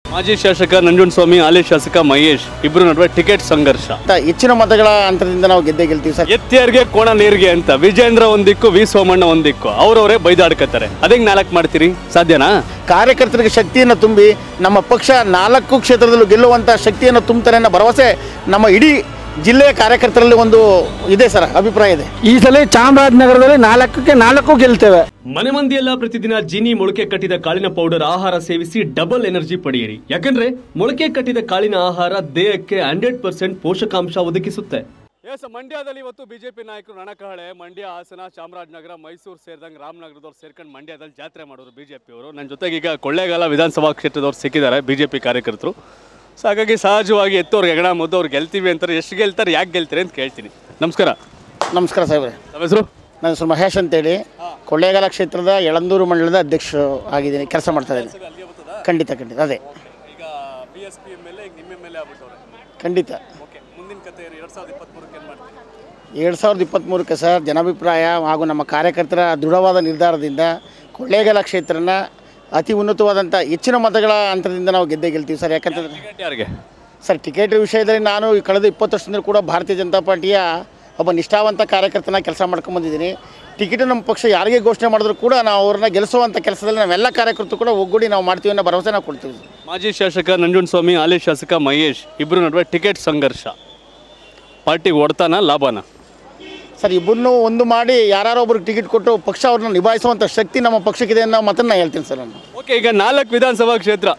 ಮಾಜಿ ಶಾಸಕ ನಂಜುಂಡಸ್ವಾಮಿ, ಹಾಲಿ ಶಾಸಕ ಮಹೇಶ್ ಇಬ್ಬರು ನಡುವೆ ಟಿಕೆಟ್ ಸಂಘರ್ಷ. ಹೆಚ್ಚಿನ ಮತಗಳ ಅಂತರದಿಂದ ನಾವು ಗೆಲ್ತೀವಿ ಸರ್. ಎತ್ತಿಯರ್ಗೆ ಕೋಣ ನೀರಿಗೆ ಅಂತ ವಿಜೇಂದ್ರ ಒಂದಿಕ್ಕು, ವಿ ಸೋಮಣ್ಣ ಒಂದಿಕ್ಕು, ಅವರವರೇ ಬೈದಾಡ್ಕತ್ತಾರೆ. ಅದೇಂಗ್ ನಾಲ್ಕು ಮಾಡ್ತೀರಿ? ಸಾಧ್ಯನಾ? ಕಾರ್ಯಕರ್ತರಿಗೆ ಶಕ್ತಿಯನ್ನು ತುಂಬಿ ನಮ್ಮ ಪಕ್ಷ 4 ಕ್ಷೇತ್ರದಲ್ಲೂ ಗೆಲ್ಲುವಂಥ ಶಕ್ತಿಯನ್ನು ತುಂಬುತ್ತಾರೆ ಅನ್ನೋ ಭರವಸೆ ನಮ್ಮ ಇಡೀ ಜಿಲ್ಲೆಯ ಕಾರ್ಯಕರ್ತರಲ್ಲಿ ಒಂದು ಇದೆ ಸರ್, ಅಭಿಪ್ರಾಯ ಇದೆ. ಈ ಸಲ ಚಾಮರಾಜನಗರದಲ್ಲಿ 4ಕ್ಕೆ 4 ಗೆಲ್ತೇವೆ. ಮನೆ ಮಂದಿಯೆಲ್ಲ ಪ್ರತಿದಿನ ಜೀನಿ ಮೊಳಕೆ ಕಟ್ಟಿದ ಕಾಳಿನ ಪೌಡರ್ ಆಹಾರ ಸೇವಿಸಿ ಡಬಲ್ ಎನರ್ಜಿ ಪಡೆಯಿರಿ. ಯಾಕಂದ್ರೆ ಮೊಳಕೆ ಕಟ್ಟಿದ ಕಾಳಿನ ಆಹಾರ ದೇಹಕ್ಕೆ 100% ಪೋಷಕಾಂಶ ಒದಗಿಸುತ್ತೆ. ಮಂಡ್ಯದಲ್ಲಿ ಇವತ್ತು ಬಿಜೆಪಿ ನಾಯಕರು ರಣಕಹಳೆ. ಮಂಡ್ಯ, ಹಾಸನ, ಚಾಮರಾಜನಗರ, ಮೈಸೂರು ಸೇರಿದಂಗೆ ರಾಮನಗರದವ್ರು ಸೇರ್ಕೊಂಡು ಮಂಡ್ಯದಲ್ಲಿ ಜಾತ್ರೆ ಮಾಡೋರು ಬಿಜೆಪಿಯವರು. ನನ್ನ ಜೊತೆಗೆ ಈಗ ಕೊಳ್ಳೇಗಾಲ ವಿಧಾನಸಭಾ ಕ್ಷೇತ್ರದವ್ರು ಸಿಕ್ಕಿದ್ದಾರೆ ಬಿಜೆಪಿ ಕಾರ್ಯಕರ್ತರು. ಸೊ ಹಾಗಾಗಿ ಸಹಜವಾಗಿ ಎತ್ತೋರ್ಗೆ ಹೆಗಣ ಮುದ್ದು ಅವ್ರು ಗೆಲ್ತೀವಿ ಅಂತಾರೆ. ಎಷ್ಟು ಗೆಲ್ತಾರೆ, ಯಾಕೆ ಗೆಲ್ತಾರೆ ಅಂತ ಕೇಳ್ತೀನಿ. ನಮಸ್ಕಾರ. ನಮಸ್ಕಾರ ಸಾಹೇಬ್ರೆ. ನಮ್ಮ ಹೆಸರು? ನನ್ನ ಹೆಸರು ಮಹೇಶ್ ಅಂತೇಳಿ, ಕೊಳ್ಳೇಗಾಲ ಕ್ಷೇತ್ರದ ಯಳಂದೂರು ಮಂಡಲದ ಅಧ್ಯಕ್ಷ ಆಗಿದ್ದೀನಿ, ಕೆಲಸ ಮಾಡ್ತಾ ಇದ್ದೀನಿ. ಖಂಡಿತ ಅದೇ ಈಗ BSP ಮೇಲೆ ನಿಮ್ಮ ಮೇಲೆ ಆಗ್ಬಿಟ್ಟವ್ರೆ. ಖಂಡಿತ. ಓಕೆ, ಮುಂದಿನ ಕತೆ 2023ಕ್ಕೆ ಏನು ಮಾಡ್ತೀವಿ? 2023ಕ್ಕೆ ಸರ್, ಜನಾಭಿಪ್ರಾಯ ಹಾಗೂ ನಮ್ಮ ಕಾರ್ಯಕರ್ತರ ದೃಢವಾದ ನಿರ್ಧಾರದಿಂದ ಕೊಳ್ಳೇಗಾಲ ಕ್ಷೇತ್ರನ ಅತಿ ಉನ್ನತವಾದಂಥ ಹೆಚ್ಚಿನ ಮತಗಳ ಅಂತರದಿಂದ ನಾವು ಗೆಲ್ತೀವಿ ಸರ್. ಯಾಕಂತಂದರೆ ಯಾರಿಗೆ ಸರ್, ಟಿಕೆಟ್ ವಿಷಯದಲ್ಲಿ ನಾನು ಕಳೆದ 20 ವರ್ಷದಿಂದ ಕೂಡ ಭಾರತೀಯ ಜನತಾ ಪಾರ್ಟಿಯ ಒಬ್ಬ ನಿಷ್ಠಾವಂತ ಕಾರ್ಯಕರ್ತನ ಕೆಲಸ ಮಾಡ್ಕೊಂಬಂದಿದ್ದೀನಿ. ಟಿಕೆಟ್ ನಮ್ಮ ಪಕ್ಷ ಯಾರಿಗೆ ಘೋಷಣೆ ಮಾಡಿದ್ರು ಕೂಡ ನಾವು ಅವ್ರನ್ನ ಗೆಲ್ಲಿಸುವಂಥ ಕೆಲಸದಲ್ಲಿ ನಾವೆಲ್ಲ ಕಾರ್ಯಕರ್ತರು ಕೂಡ ಒಗ್ಗೂಡಿ ನಾವು ಮಾಡ್ತೀವಿ ಅನ್ನೋ ಭರವಸೆ ನಾವು ಕೊಡ್ತೀವಿ. ಮಾಜಿ ಶಾಸಕ ನಂಜುಂಡಸ್ವಾಮಿ, ಹಾಲಿ ಶಾಸಕ ಮಹೇಶ್ ಇಬ್ಬರು ನಡುವೆ ಟಿಕೆಟ್ ಸಂಘರ್ಷ. ಪಾರ್ಟಿಗೆ ಹೊಡ್ತಾನ ಲಾಭನ? ಸರ್, ಇಬ್ಬರನ್ನೂ ಒಂದು ಮಾಡಿ ಯಾರೋ ಒಬ್ರಿಗೆ ಟಿಕೆಟ್ ಕೊಟ್ಟು ಪಕ್ಷ ಅವ್ರನ್ನ ನಿಭಾಯಿಸುವಂಥ ಶಕ್ತಿ ನಮ್ಮ ಪಕ್ಷಕ್ಕಿದೆ ಅನ್ನೋ ಮಾತನ್ನು ಹೇಳ್ತೀನಿ ಸರ್ ನಾನು. ಓಕೆ, ಈಗ 4 ವಿಧಾನಸಭಾ ಕ್ಷೇತ್ರ,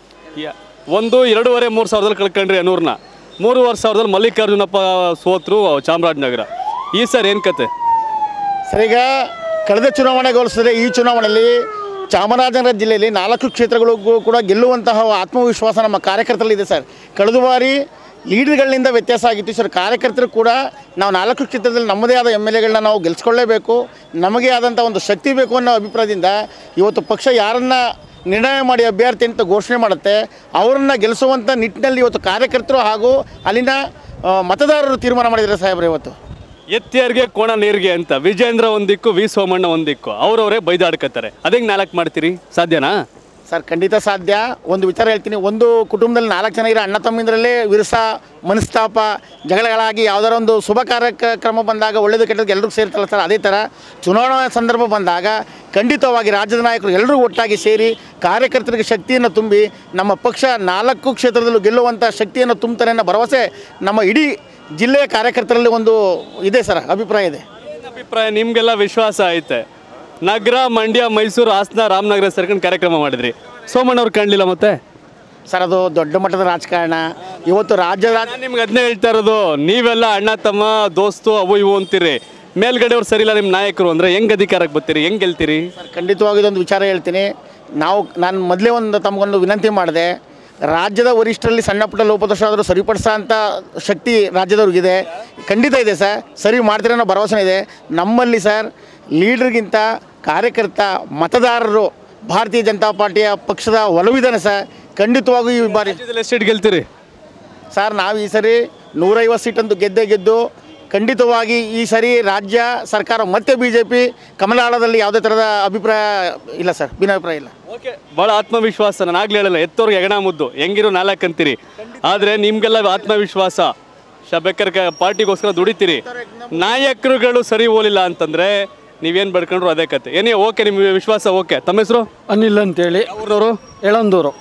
1, 2.5, 3 ಸಾವಿರದಲ್ಲಿ ಕಳ್ಕೊಂಡ್ರಿ ಅನೂರ್ನ. 3,500 ಮಲ್ಲಿಕಾರ್ಜುನಪ್ಪ ಸೋತರು ಚಾಮರಾಜನಗರ. ಈ ಸರ್ ಏನು ಕತೆ ಸರ್? ಈಗ ಕಳೆದ ಚುನಾವಣೆಗೆ ಹೋಲಿಸಿದ್ರೆ ಈ ಚುನಾವಣೆಯಲ್ಲಿ ಚಾಮರಾಜನಗರ ಜಿಲ್ಲೆಯಲ್ಲಿ 4 ಕ್ಷೇತ್ರಗಳಿಗೂ ಕೂಡ ಗೆಲ್ಲುವಂತಹ ಆತ್ಮವಿಶ್ವಾಸ ನಮ್ಮ ಕಾರ್ಯಕರ್ತರಲ್ಲಿದೆ ಸರ್. ಕಳೆದ ಬಾರಿ ಲೀಡರ್ಗಳಿಂದ ವ್ಯತ್ಯಾಸ ಆಗಿತ್ತು ಸರ್. ಕಾರ್ಯಕರ್ತರು ಕೂಡ ನಾವು 4 ಕ್ಷೇತ್ರದಲ್ಲಿ ನಮ್ಮದೇ ಆದ MLAಗಳನ್ನ ನಾವು ಗೆಲ್ಲಿಸ್ಕೊಳ್ಳೇಬೇಕು, ನಮಗೆ ಆದಂಥ ಒಂದು ಶಕ್ತಿ ಬೇಕು ಅನ್ನೋ ಅಭಿಪ್ರಾಯದಿಂದ ಇವತ್ತು ಪಕ್ಷ ಯಾರನ್ನು ನಿರ್ಣಯ ಮಾಡಿ ಅಭ್ಯರ್ಥಿ ಅಂತ ಘೋಷಣೆ ಮಾಡುತ್ತೆ ಅವರನ್ನು ಗೆಲ್ಲಿಸುವಂಥ ನಿಟ್ಟಿನಲ್ಲಿ ಇವತ್ತು ಕಾರ್ಯಕರ್ತರು ಹಾಗೂ ಅಲ್ಲಿನ ಮತದಾರರು ತೀರ್ಮಾನ ಮಾಡಿದ್ದಾರೆ ಸಾಹೇಬ್ರೆ. ಇವತ್ತು ಎತ್ತಿಯರ್ಗೆ ಕೋಣ ನೀರಿಗೆ ಅಂತ ವಿಜೇಂದ್ರ ಒಂದಿಕ್ಕು, ವಿ ಸೋಮಣ್ಣ ಒಂದಿಕ್ಕು, ಅವರವರೇ ಬೈದಾಡ್ಕತ್ತಾರೆ. ಅದೇಂಗ್ 4 ಮಾಡ್ತೀರಿ? ಸಾಧ್ಯನಾ? ಸರ್, ಖಂಡಿತ ಸಾಧ್ಯ. ಒಂದು ವಿಚಾರ ಹೇಳ್ತೀನಿ. ಒಂದು ಕುಟುಂಬದಲ್ಲಿ 4 ಜನ ಇರೋ ಅಣ್ಣ ತಮ್ಮಿಂದರಲ್ಲೇ ವಿರಸ, ಮನಸ್ತಾಪ, ಜಗಳಗಳಾಗಿ ಯಾವುದಾರ ಒಂದು ಶುಭ ಕಾರ್ಯಕ್ರಮ ಬಂದಾಗ ಒಳ್ಳೆಯದು ಕೆಟ್ಟದ್ದು ಎಲ್ಲರೂ ಸೇರ್ತಾರಲ್ಲ ಸರ್. ಅದೇ ಥರ ಚುನಾವಣಾ ಸಂದರ್ಭ ಬಂದಾಗ ಖಂಡಿತವಾಗಿ ರಾಜ್ಯದ ನಾಯಕರು ಎಲ್ಲರೂ ಒಟ್ಟಾಗಿ ಸೇರಿ ಕಾರ್ಯಕರ್ತರಿಗೆ ಶಕ್ತಿಯನ್ನು ತುಂಬಿ ನಮ್ಮ ಪಕ್ಷ 4 ಕ್ಷೇತ್ರದಲ್ಲೂ ಗೆಲ್ಲುವಂಥ ಶಕ್ತಿಯನ್ನು ತುಂಬುತ್ತಾರೆ ಅನ್ನೋ ಭರವಸೆ ನಮ್ಮ ಇಡೀ ಜಿಲ್ಲೆಯ ಕಾರ್ಯಕರ್ತರಲ್ಲಿ ಒಂದು ಇದೆ ಸರ್, ಅಭಿಪ್ರಾಯ ಇದೆ. ಅಭಿಪ್ರಾಯ ನಿಮಗೆಲ್ಲ ವಿಶ್ವಾಸ ಐತೆ. ನಗರ, ಮಂಡ್ಯ, ಮೈಸೂರು, ಹಾಸನ, ರಾಮನಗರ ಸೇರ್ಕೊಂಡು ಕಾರ್ಯಕ್ರಮ ಮಾಡಿದ್ರಿ. ಸೋಮಣ್ಣವ್ರು ಕಾಣಲಿಲ್ಲ ಮತ್ತೆ ಸರ್? ಅದು ದೊಡ್ಡ ಮಟ್ಟದ ರಾಜಕಾರಣ. ಇವತ್ತು ನಿಮ್ಗೆ ಅದನ್ನೇ ಹೇಳ್ತಾ ಇರೋದು. ನೀವೆಲ್ಲ ಅಣ್ಣ ತಮ್ಮ, ದೋಸ್ತು, ಅವು ಇವು ಅಂತೀರಿ. ಮೇಲ್ಗಡೆಯವ್ರು ಸರಿಯಿಲ್ಲ ನಿಮ್ಮ ನಾಯಕರು ಅಂದರೆ ಹೆಂಗೆ ಅಧಿಕಾರಕ್ಕೆ ಬರ್ತೀರಿ, ಹೆಂಗೆ ಗೆಲ್ತೀರಿ? ಸರ್, ಖಂಡಿತವಾಗಿ ಇದೊಂದು ವಿಚಾರ ಹೇಳ್ತೀನಿ. ನಾನು ಮೊದಲೇ ತಮಗೊಂದು ವಿನಂತಿ ಮಾಡಿದೆ. ರಾಜ್ಯದ ವರಿಷ್ಠರಲ್ಲಿ ಸಣ್ಣ ಪುಟ್ಟ ಲೋಪದೋಷ ಆದರೂ ಸರಿಪಡಿಸೋ ಅಂಥ ಶಕ್ತಿ ರಾಜ್ಯದವ್ರಿಗಿದೆ. ಖಂಡಿತ ಇದೆ ಸರ್, ಸರಿ ಮಾಡ್ತೀರ ಅನ್ನೋ ಭರವಸೆ ಇದೆ ನಮ್ಮಲ್ಲಿ ಸರ್. ಲೀಡರ್ಗಿಂತ ಕಾರ್ಯಕರ್ತ, ಮತದಾರರು ಭಾರತೀಯ ಜನತಾ ಪಾರ್ಟಿಯ ಪಕ್ಷದ ಒಲವಿದ್ದಾನೆ ಸರ್. ಖಂಡಿತವಾಗೂ ಈ ಬಾರಿ ಎಷ್ಟು ಸೀಟ್ ಗೆಲ್ತೀರಿ ಸರ್? ನಾವು ಈ ಸರಿ 150 ಸೀಟಂತೂ ಗೆದ್ದು ಖಂಡಿತವಾಗಿ ಈ ಸರಿ ರಾಜ್ಯ ಸರ್ಕಾರ ಮತ್ತೆ BJP ಕಮಲಾಳದಲ್ಲಿ ಯಾವುದೇ ಥರದ ಅಭಿಪ್ರಾಯ ಇಲ್ಲ ಸರ್, ಭಿನ್ನಾಭಿಪ್ರಾಯ ಇಲ್ಲ. ಓಕೆ, ಭಾಳ ಆತ್ಮವಿಶ್ವಾಸ. ನಾನು ಆಗ್ಲೇ ಹೇಳಲ್ಲ, ಎತ್ತೋರ್ಗೆ ಹೆಗಣ ಮುದ್ದು, ಹೆಂಗಿರೋ 4 ಅಂತೀರಿ. ಆದರೆ ನಿಮಗೆಲ್ಲ ಆತ್ಮವಿಶ್ವಾಸ. ಬೇಕಾದ್ರೆ ಪಾರ್ಟಿಗೋಸ್ಕರ ದುಡಿತೀರಿ. ನಾಯಕರುಗಳು ಸರಿ ಹೋಲಿಲ್ಲ ಅಂತಂದರೆ ನೀವೇನು ಬಡ್ಕೊಂಡ್ರು ಅದೇ ಕತೆ. ಏನೇ ಓಕೆ, ನಿಮಗೆ ವಿಶ್ವಾಸ ಓಕೆ. ತಮ್ಮ ಹೆಸರು? ಅನಿಲ್ ಅಂತೇಳಿ, ಊರವರು? ಯಳಂದೂರು.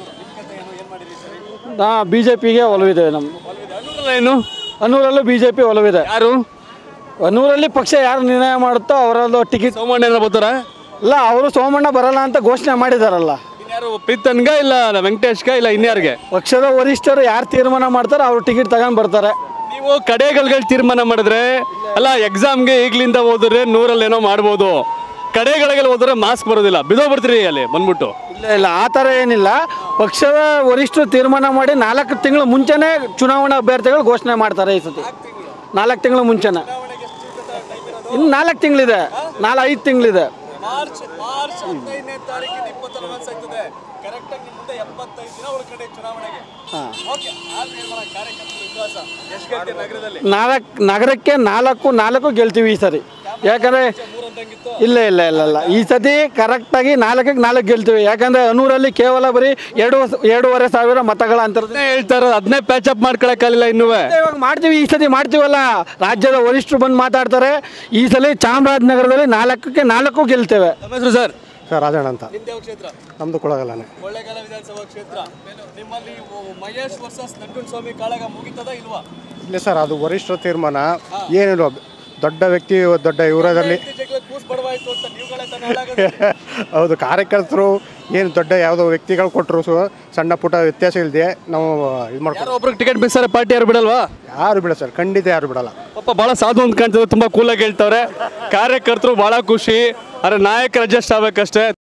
BJPಗೆ ಒಲವಿದೆ. ಏನು ಅನೂರಲ್ಲೂ BJP ಒಲವಿದೆ. ಯಾರು? ಅನೂರಲ್ಲಿ ಪಕ್ಷ ಯಾರು ನಿರ್ಣಯ ಮಾಡುತ್ತೋ ಅವರದ್ದು ಟಿಕೆಟ್. ಸೋಮಣ್ಣ ಏನಾರ ಬರ್ತಾರ? ಇಲ್ಲ, ಅವರು ಸೋಮಣ್ಣ ಬರಲ್ಲ ಅಂತ ಘೋಷಣೆ ಮಾಡಿದಾರಲ್ಲ. ಯಾರು? ಪ್ರೀತನ್ಗ ಇಲ್ಲ ವೆಂಕಟೇಶ್ಗ ಇಲ್ಲ ಇನ್ಯಾರಿಗೆ? ಪಕ್ಷದ ವರಿಷ್ಠರು ಯಾರು ತೀರ್ಮಾನ ಮಾಡ್ತಾರೆ ಅವರು ಟಿಕೆಟ್ ತಗೊಂಡು ಬರ್ತಾರೆ. ನೀವು ಕಡೆಗಳು ತೀರ್ಮಾನ ಮಾಡಿದ್ರೆ ಅಲ್ಲ, ಎಕ್ಸಾಮ್ಗೆ ಈಗಲಿಂದ ಹೋದ್ರೆ 100ರಲ್ಲಿ ಏನೋ ಮಾಡ್ಬೋದು. ಕಡೆಗಳಿಗೆ ಹೋದ್ರೆ ಮಾಸ್ಕ್ ಬರೋದಿಲ್ಲ, ಬಿದ್ದೋಗ್ಬಿಡ್ತೀರಿ ಅಲ್ಲಿ ಬಂದ್ಬಿಟ್ಟು. ಇಲ್ಲ, ಆ ಥರ ಏನಿಲ್ಲ. ಪಕ್ಷದ ವರಿಷ್ಠರು ತೀರ್ಮಾನ ಮಾಡಿ 4 ತಿಂಗಳು ಮುಂಚೆನೇ ಚುನಾವಣಾ ಅಭ್ಯರ್ಥಿಗಳು ಘೋಷಣೆ ಮಾಡ್ತಾರೆ. ಈ ಸತಿ 4 ತಿಂಗಳು ಮುಂಚೆನೇ. ಇನ್ನು 4 ತಿಂಗಳಿದೆ, 5 ತಿಂಗಳಿದೆ. ಮಾರ್ಚ್ 15ನೇ ತಾರೀಕಿನ 20 ಅನೌನ್ಸ್ ಆಗ್ತದೆ. ಕರೆಕ್ಟಾಗಿ ನಿಮ್ಮ ಮುಂದೆ 75 ದಿನ ಉಳ್ಕಡೆ ಚುನಾವಣೆಗೆ. ಓಕೆ, ಕಾರ್ಯಕರ್ತರ ವಿಶ್ವಾಸ ಎಷ್ಟು ನಗರದಲ್ಲಿ? ನಗರಕ್ಕೆ 4 ಗೆಲ್ತೀವಿ ಈ ಸರಿ. ಯಾಕಂದರೆ ಇಲ್ಲ ಈ ಸತಿ ಕರೆಕ್ಟಾಗಿ 4ಕ್ಕೆ 4 ಗೆಲ್ತೀವಿ. ಯಾಕಂದರೆ ಅನೂರಲ್ಲಿ ಕೇವಲ ಬರೀ 2,500 ಮತಗಳ ಅಂತರ ಹೇಳ್ತಾರೆ. ಅದನ್ನೇ ಪ್ಯಾಚ್ ಅಪ್ ಮಾಡ್ಕೊಳಕ್ಕಾಗಲಿಲ್ಲ ಇನ್ನೂ. ಇವಾಗ ಮಾಡ್ತೀವಿ, ಈ ಸತಿ ಮಾಡ್ತೀವಲ್ಲ. ರಾಜ್ಯದ ವರಿಷ್ಠರು ಬಂದು ಮಾತಾಡ್ತಾರೆ. ಈ ಸಲ ಚಾಮರಾಜನಗರದಲ್ಲಿ 4ಕ್ಕೆ 4 ಗೆಲ್ತೇವೆ. ಸರ್ ಸರ್ ರಾಜಣ್ಣ ಅಂತ. ಕ್ಷೇತ್ರ ನಮ್ಮದು ಕೊಳ್ಳೇಗಾಲನೇ. ಕೊಳ್ಳೇಗಾಲ ವಿಧಾನಸಭಾ ಕ್ಷೇತ್ರ. ನಿಮ್ಮಲ್ಲಿ ಮಹೇಶ್ ವರ್ಸಸ್ ನಂಜುಂಡಸ್ವಾಮಿ ಕಾಳಗ ಮುಗಿತದ ಇಲ್ವಾ? ಇಲ್ಲ ಸರ್, ಅದು ವರಿಷ್ಠರ ತೀರ್ಮಾನ. ಏನಿಲ್ಲ, ದೊಡ್ಡ ವ್ಯಕ್ತಿ, ದೊಡ್ಡ ಇವರಲ್ಲಿ ಹೌದು, ಕಾರ್ಯಕರ್ತರು ಏನು ದೊಡ್ಡ ಯಾವುದೋ ವ್ಯಕ್ತಿಗಳು ಕೊಟ್ಟರು ಸಣ್ಣ ಪುಟ್ಟ ವ್ಯತ್ಯಾಸ ಇಲ್ಲದೆ ನಾವು ಇದು ಮಾಡ್ಕೊಂಡು ಒಬ್ರಿಗೆ ಟಿಕೆಟ್ ಮಿಸ್ ಪಾರ್ಟಿ ಯಾರು ಬಿಡಲ್ವಾ? ಯಾರು ಬಿಡ ಸರ್, ಖಂಡಿತ ಯಾರು ಬಿಡಲ್ಲ. ಪಾಪ ಭಾಳ ಸಾಧು ಅಂತ ಕಾಣ್ತದೆ, ತುಂಬ ಕೂಲಾಗಿ ಹೇಳ್ತವ್ರೆ. ಕಾರ್ಯಕರ್ತರು ಭಾಳ ಖುಷಿ, ಆದರೆ ನಾಯಕರು ಅಡ್ಜಸ್ಟ್ ಆಗ್ಬೇಕಷ್ಟೇ.